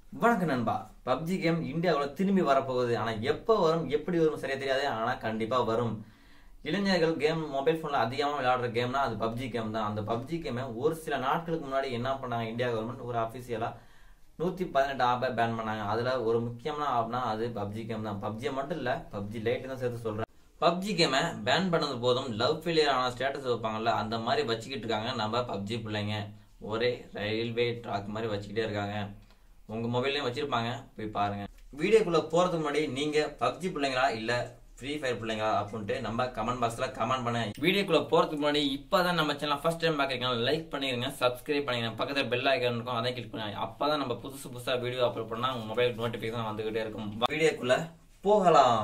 வணக்கம் நண்பா. PUBG game இந்தியாவுல திரும்பி வரப்போகுது. ஆனா எப்போ வரும் எப்படி வரும் சரியா தெரியாது. ஆனா கண்டிப்பா வரும். இளைஞர்கள் கேம் மொபைல் போன்ல அதிகமா விளையாடுற கேம்னா அது பப்ஜி கேம் தான். அந்த பப்ஜி கேமை ஒரு சில நாட்களுக்கு முன்னாடி என்ன பண்ணாங்க, இந்தியா கவர்மெண்ட் ஒரு அபிஷியலா 118 ஆப்பை பேன் பண்ணாங்க. அதுல ஒரு முக்கியமான ஆப்னா அது பப்ஜி கேம் தான். பப்ஜியை மட்டும் இல்ல, பப்ஜி லைட் தான் சேர்த்து சொல்றேன். பப்ஜி கேமை பேன் பண்ணது போதும் லவ் ஃபெயிலியர் ஆன ஸ்டேட்டஸ் வைப்பாங்கல்ல, அந்த மாதிரி வச்சுக்கிட்டு இருக்காங்க நம்ம பப்ஜி பிள்ளைங்க. ஒரே ரயில்வே ட்ராக் மாதிரி வச்சுக்கிட்டே இருக்காங்க. உங்க மொபைல்லையும் வச்சிருப்பாங்க, போய் பாருங்க. வீடியோக்குள்ள போறதுக்கு முன்னாடி நீங்க பப்ஜி பிள்ளைங்களா இல்ல ஃப்ரீ ஃபயர் பிள்ளைங்களா அப்படின்ட்டு நம்ம கமெண்ட் பாக்ஸ்ல கமெண்ட் பண்ணுங்க. வீடியோக்குள்ள போறதுக்கு முன்னாடி இப்பதான் நம்ம சேனல் ஃபர்ஸ்ட் டைம் பாக்குறீங்க, லைக் பண்ணிருங்க, சப்ஸ்கிரைப் பண்ணிருங்க, பக்கத்துல பெல் ஐகான் இருக்கும், அதை கிளிக் பண்ணுங்க. அப்பதான் நம்ம புதுசா வீடியோ அப்லோட் பண்ணா உங்க மொபைல் நோட்டிபிகேஷன் வந்துகிட்டே இருக்கும். வீடியோக்குள்ள போகலாம்.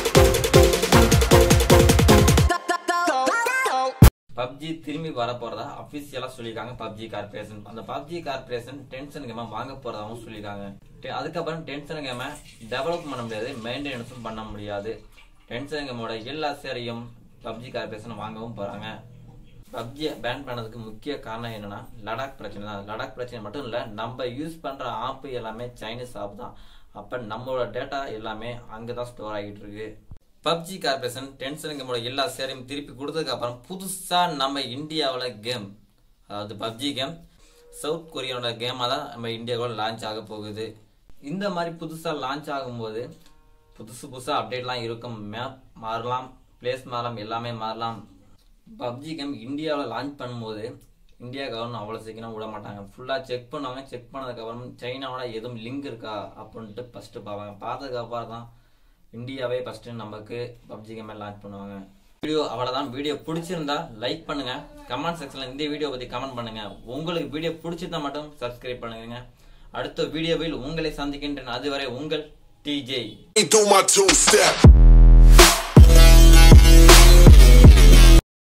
பப்ஜி திரும்பி வர போறதா அபிஷியலா சொல்லிருக்காங்க பப்ஜி கார்பரேஷன். அந்த பப்ஜி கார்பரேஷன் டென்ஷன் கேம வாங்க போறதாவும் சொல்லிருக்காங்க. அதுக்கப்புறம் டென்ஷன் கேம டெவலப் பண்ண முடியாது, மெயின்டெனன்ஸும் பண்ண முடியாது. டென்ஷன் கேமோட எல்லா சேரையும் பப்ஜி கார்பரேஷன் வாங்கவும் போறாங்க. பப்ஜியை பேன் பண்ணதுக்கு முக்கிய காரணம் என்னன்னா லடாக் பிரச்சனை தான். லடாக் பிரச்சனை மட்டும் இல்ல, நம்ம யூஸ் பண்ற ஆப் எல்லாமே சைனீஸ் ஆப் தான். அப்ப நம்மளோட டேட்டா எல்லாமே அங்கதான் ஸ்டோர் ஆகிட்டு இருக்கு. பப்ஜி கார்பரேஷன் டென்ஷன் கேமோட எல்லா சேரையும் திருப்பி கொடுத்ததுக்கு அப்புறம் புதுசா நம்ம இந்தியாவில் கேம், அதாவது பப்ஜி கேம் சவுத் கொரியாவோட கேமா தான் நம்ம இந்தியாவோட லான்ச் ஆக போகுது. இந்த மாதிரி புதுசா லான்ச் ஆகும்போது புதுசா அப்டேட்லாம் இருக்கும். மேப் மாறலாம், பிளேஸ் மாறலாம், எல்லாமே மாறலாம். பப்ஜி கேம் இந்தியாவில் லான்ச் பண்ணும்போது இந்தியா கவர்மெண்ட் அவ்வளோ சீக்கிரம் விட மாட்டாங்க. ஃபுல்லாக செக் பண்ணுவாங்க. செக் பண்ணதுக்கப்புறம் சைனாவோட எதுவும் லிங்க் இருக்கா அப்படின்ட்டு ஃபர்ஸ்ட் பார்ப்பாங்க. பார்த்ததுக்கப்புறம் தான் இந்தியாவே ஃபர்ஸ்ட் நமக்கு பப்ஜி கேம் லான்ச் பண்ணுவாங்க. வீடியோ அவ்வளவுதான். வீடியோ பிடிச்சிருந்தா லைக் பண்ணுங்க, கமெண்ட் செக்ஷன்ல இந்த வீடியோ பத்தி கமெண்ட் பண்ணுங்க. உங்களுக்கு வீடியோ பிடிச்சிருந்தா மட்டும் சப்ஸ்கிரைப் பண்ணுங்க. அடுத்த வீடியோவில் உங்களை சந்திக்கின்றேன். அதுவரை உங்கள் TJ.